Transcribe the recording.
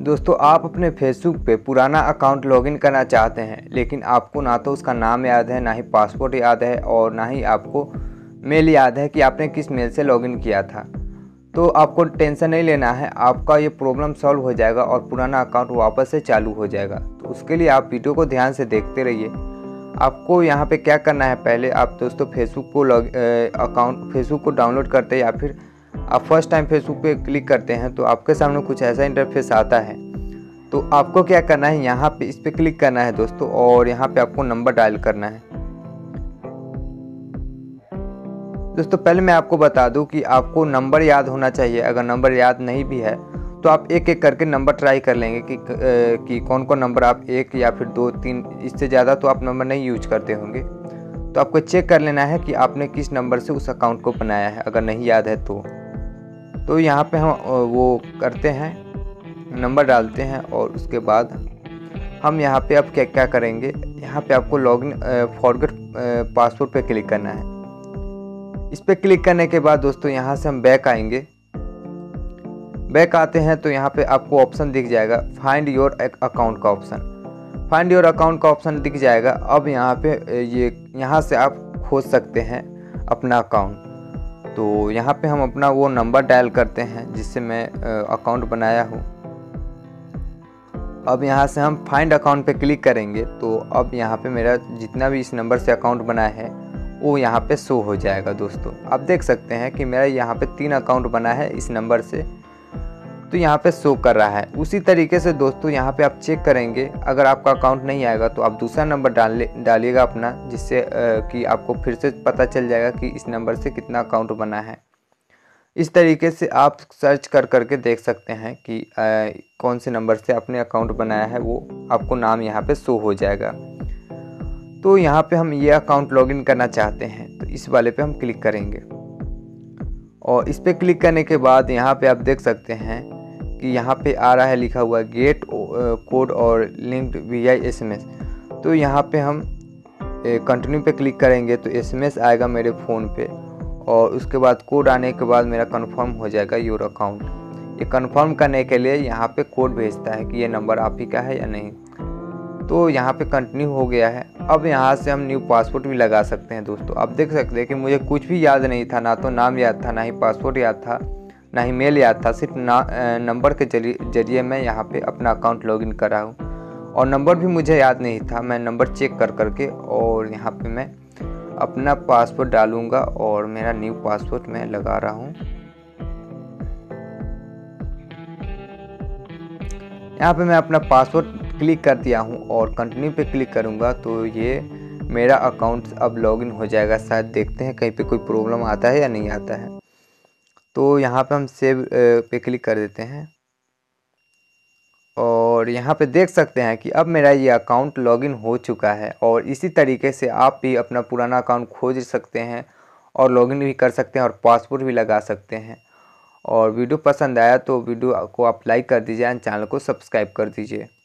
दोस्तों आप अपने फेसबुक पे पुराना अकाउंट लॉगिन करना चाहते हैं, लेकिन आपको ना तो उसका नाम याद है, ना ही पासवर्ड याद है और ना ही आपको मेल याद है कि आपने किस मेल से लॉगिन किया था। तो आपको टेंशन नहीं लेना है, आपका ये प्रॉब्लम सॉल्व हो जाएगा और पुराना अकाउंट वापस से चालू हो जाएगा। तो उसके लिए आप वीडियो को ध्यान से देखते रहिए। आपको यहाँ पे क्या करना है, पहले आप दोस्तों फेसबुक को डाउनलोड करते हैं या फिर आप फर्स्ट टाइम फेसबुक पे क्लिक करते हैं तो आपके सामने कुछ ऐसा इंटरफेस आता है। तो आपको क्या करना है, यहाँ पे इस पे क्लिक करना है दोस्तों और यहाँ पे आपको नंबर डायल करना है। दोस्तों पहले मैं आपको बता दूं कि आपको नंबर याद होना चाहिए। अगर नंबर याद नहीं भी है तो आप एक एक करके नंबर ट्राई कर लेंगे कि कौन कौन नंबर आप एक या फिर दो तीन, इससे ज़्यादा तो आप नंबर नहीं यूज करते होंगे। तो आपको चेक कर लेना है कि आपने किस नंबर से उस अकाउंट को बनाया है, अगर नहीं याद है तो यहाँ पे हम वो करते हैं, नंबर डालते हैं और उसके बाद हम यहाँ पे अब क्या क्या करेंगे, यहाँ पे आपको लॉगिन फॉरगेट पासवर्ड पे क्लिक करना है। इस पे क्लिक करने के बाद दोस्तों यहाँ से हम बैक आएंगे। बैक आते हैं तो यहाँ पे आपको ऑप्शन दिख जाएगा फाइंड योर अकाउंट का ऑप्शन। फाइंड योर अकाउंट का ऑप्शन दिख जाएगा। अब यहाँ पे यहाँ से आप खोज सकते हैं अपना अकाउंट। तो यहाँ पे हम अपना वो नंबर डायल करते हैं जिससे मैं अकाउंट बनाया हूँ। अब यहाँ से हम फाइंड अकाउंट पे क्लिक करेंगे तो अब यहाँ पे मेरा जितना भी इस नंबर से अकाउंट बनाया है वो यहाँ पे शो हो जाएगा। दोस्तों आप देख सकते हैं कि मेरा यहाँ पे 3 अकाउंट बना है इस नंबर से, तो यहाँ पे शो कर रहा है। उसी तरीके से दोस्तों यहाँ पे आप चेक करेंगे, अगर आपका अकाउंट नहीं आएगा तो आप दूसरा नंबर डालिएगा अपना, जिससे कि आपको फिर से पता चल जाएगा कि इस नंबर से कितना अकाउंट बना है। इस तरीके से आप सर्च कर करके देख सकते हैं कि कौन से नंबर से आपने अकाउंट बनाया है, वो आपको नाम यहाँ पे शो हो जाएगा। तो यहाँ पे हम ये अकाउंट लॉगिन करना चाहते हैं तो इस वाले पे हम क्लिक करेंगे और इस पे क्लिक करने के बाद यहाँ पे आप देख सकते हैं कि यहाँ पे आ रहा है लिखा हुआ गेट कोड और लिंक्ड वीआई एसएमएस। तो यहाँ पे हम कंटिन्यू पे क्लिक करेंगे तो एसएमएस आएगा मेरे फ़ोन पे और उसके बाद कोड आने के बाद मेरा कंफर्म हो जाएगा योर अकाउंट। ये कंफर्म करने के लिए यहाँ पे कोड भेजता है कि ये नंबर आप ही का है या नहीं। तो यहाँ पे कंटिन्यू हो गया है। अब यहाँ से हम न्यू पासवर्ड भी लगा सकते हैं। दोस्तों आप देख सकते हैं कि मुझे कुछ भी याद नहीं था, ना तो नाम याद था, ना ही पासवर्ड याद था, ना ही मेल याद था। सिर्फ नंबर के जरिए मैं यहाँ पे अपना अकाउंट लॉगिन कर रहा हूँ और नंबर भी मुझे याद नहीं था। मैं नंबर चेक कर करके और यहाँ पे मैं अपना पासवर्ड डालूँगा और मेरा न्यू पासवर्ड मैं लगा रहा हूँ। यहाँ पे मैं अपना पासवर्ड क्लिक कर दिया हूँ और कंटिन्यू पे क्लिक करूँगा तो ये मेरा अकाउंट अब लॉगिन हो जाएगा। शायद देखते हैं कहीं पे कोई प्रॉब्लम आता है या नहीं आता है। तो यहाँ पे हम सेव पे क्लिक कर देते हैं और यहाँ पे देख सकते हैं कि अब मेरा ये अकाउंट लॉगिन हो चुका है। और इसी तरीके से आप भी अपना पुराना अकाउंट खोज सकते हैं और लॉगिन भी कर सकते हैं और पासवर्ड भी लगा सकते हैं। और वीडियो पसंद आया तो वीडियो को आप लाइक कर दीजिए एंड चैनल को सब्सक्राइब कर दीजिए।